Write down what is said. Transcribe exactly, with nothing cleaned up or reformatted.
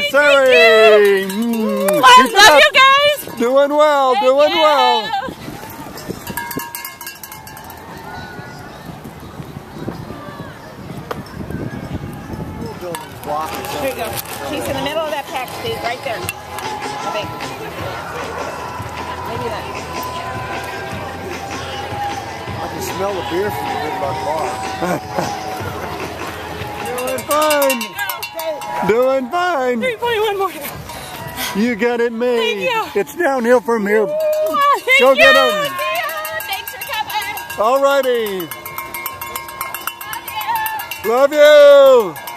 siree. Mm. I love you guys. Doing well, Thank doing you. well. Here you go. She's in the middle of that pack, Steve, right there. I think. Maybe that. I can smell the beer from the Big Buck Bar. Doing fine. Doing fine. three point one more. You got it made. Thank you. It's downhill from here. Oh, thank Go you. get them. Thanks for coming. All righty. Love you. Love you.